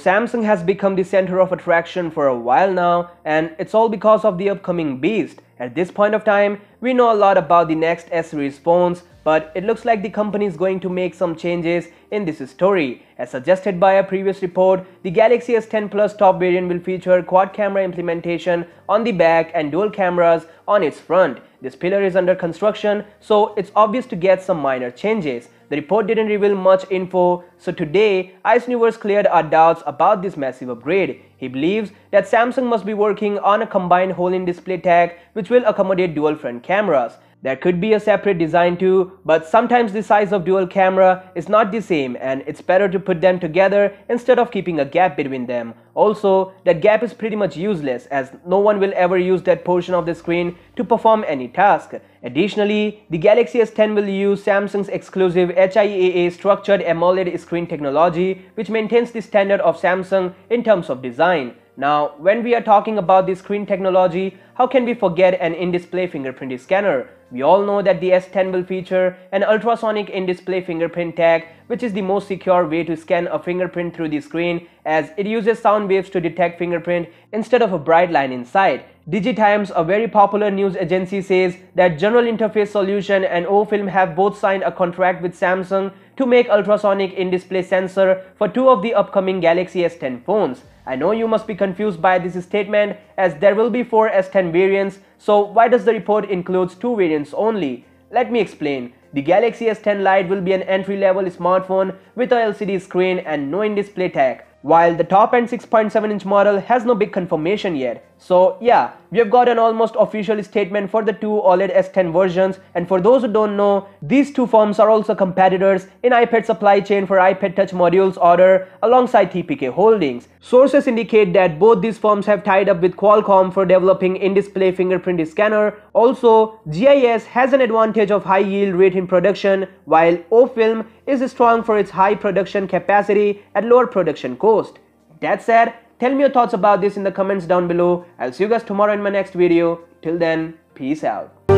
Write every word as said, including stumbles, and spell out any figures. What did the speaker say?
Samsung has become the center of attraction for a while now, and it's all because of the upcoming Beast. At this point of time, we know a lot about the next S series phones, but it looks like the company is going to make some changes in this story. As suggested by a previous report, the Galaxy S ten Plus top variant will feature quad camera implementation on the back and dual cameras on its front. This pillar is under construction, so it's obvious to get some minor changes. The report didn't reveal much info, so today Ice Universe cleared our doubts about this massive upgrade. He believes that Samsung must be working on a combined hole-in-display tech which will accommodate dual front cameras. There could be a separate design too, but sometimes the size of dual camera is not the same and it's better to put them together instead of keeping a gap between them. Also, that gap is pretty much useless as no one will ever use that portion of the screen to perform any task. Additionally, the Galaxy S ten will use Samsung's exclusive H I A A structured AMOLED screen technology, which maintains the standard of Samsung in terms of design. Now, when we are talking about the screen technology, how can we forget an in-display fingerprint scanner? We all know that the S ten will feature an ultrasonic in-display fingerprint tag, which is the most secure way to scan a fingerprint through the screen as it uses sound waves to detect fingerprint instead of a bright line inside. DigiTimes, a very popular news agency, says that General Interface Solution and OFilm have both signed a contract with Samsung to make ultrasonic in-display sensor for two of the upcoming Galaxy S ten phones. I know you must be confused by this statement as there will be four S ten variants, so why does the report includes two variants only? Let me explain. The Galaxy S ten Lite will be an entry-level smartphone with a L C D screen and no in-display tech, while the top-end six point seven inch model has no big confirmation yet. So yeah, we have got an almost official statement for the two OLED S ten versions, and for those who don't know, these two firms are also competitors in iPad supply chain for iPad Touch modules order alongside T P K Holdings. Sources indicate that both these firms have tied up with Qualcomm for developing in-display fingerprint scanner. Also, G I S has an advantage of high yield rate in production, while OFilm is strong for its high production capacity at lower production cost. That said, tell me your thoughts about this in the comments down below. I'll see you guys tomorrow in my next video. Till then, peace out.